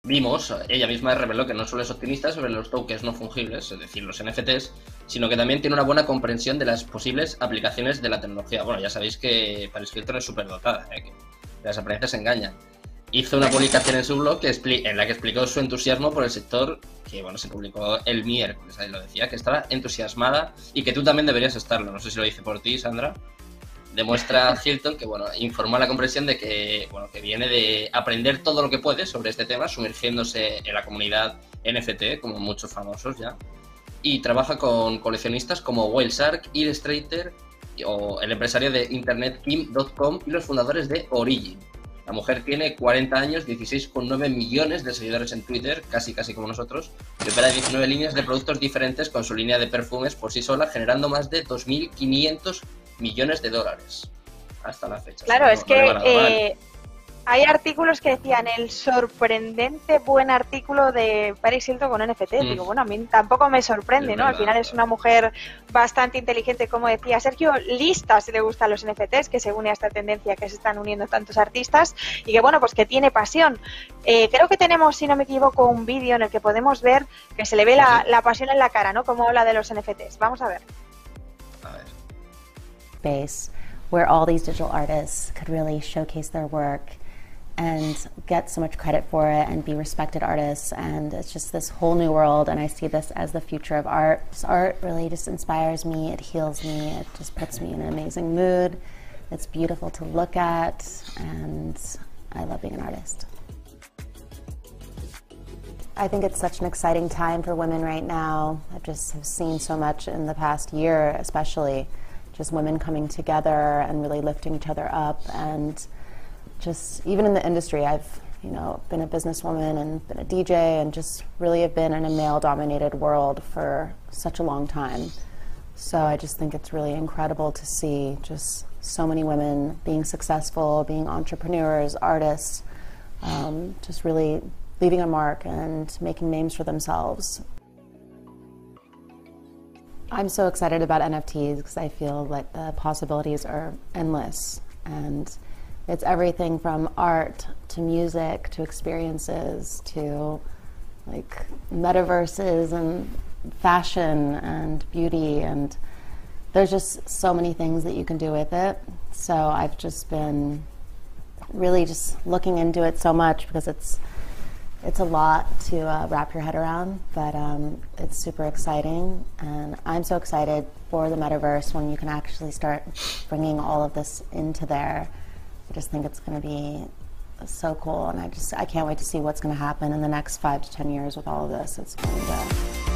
vimos, ella misma reveló que no solo es optimista sobre los tokens no fungibles, es decir, los NFTs, sino que también tiene una buena comprensión de las posibles aplicaciones de la tecnología. Bueno, ya sabéis que Paris Hilton es súper dotada, que las apariencias engañan. Hizo una publicación en su blog en la que explicó su entusiasmo por el sector, que bueno, se publicó el miércoles, ahí lo decía, que estaba entusiasmada y que tú también deberías estarlo. No sé si lo dice por ti, Sandra. Demuestra Hilton que bueno, informó a la comprensión de que, bueno, que viene de aprender todo lo que puede sobre este tema, sumergiéndose en la comunidad NFT, como muchos famosos ya, y trabaja con coleccionistas como Whale Shark, Illustrator o el empresario de internet Kim.com y los fundadores de Origin. La mujer tiene 40 años, 16,9 millones de seguidores en Twitter, casi como nosotros, y opera 19 líneas de productos diferentes con su línea de perfumes por sí sola, generando más de 2.500 millones de dólares hasta la fecha. Claro, es que hay artículos que decían el sorprendente buen artículo de Paris Hilton con NFT. Digo, bueno, a mí tampoco me sorprende, ¿no? Al final es una mujer bastante inteligente, como decía Sergio, lista si le gustan los NFTs, que se une a esta tendencia que se están uniendo tantos artistas y que, bueno, pues que tiene pasión. Creo que tenemos, si no me equivoco, un vídeo en el que podemos ver que se le ve la pasión en la cara, ¿no? Como habla de los NFTs. Vamos a ver. Space where all these digital artists could really showcase their work and get so much credit for it and be respected artists, and it's just this whole new world, and I see this as the future of art. This art really just inspires me, it heals me, it just puts me in an amazing mood. It's beautiful to look at, and I love being an artist. I think it's such an exciting time for women right now. I just have seen so much in the past year, especially just women coming together and really lifting each other up. And just even in the industry, I've been a businesswoman and been a DJ and just really have been in a male-dominated world for such a long time. So I just think it's really incredible to see just so many women being successful, being entrepreneurs, artists, just really leaving a mark and making names for themselves. I'm so excited about NFTs because I feel like the possibilities are endless, and it's everything from art to music to experiences to like metaverses and fashion and beauty, and there's just so many things that you can do with it. So I've just been really just looking into it so much because it's a lot to wrap your head around, but it's super exciting, and I'm so excited for the metaverse when you can actually start bringing all of this into there. I just think it's going to be so cool, and I can't wait to see what's going to happen in the next 5 to 10 years with all of this. It's going to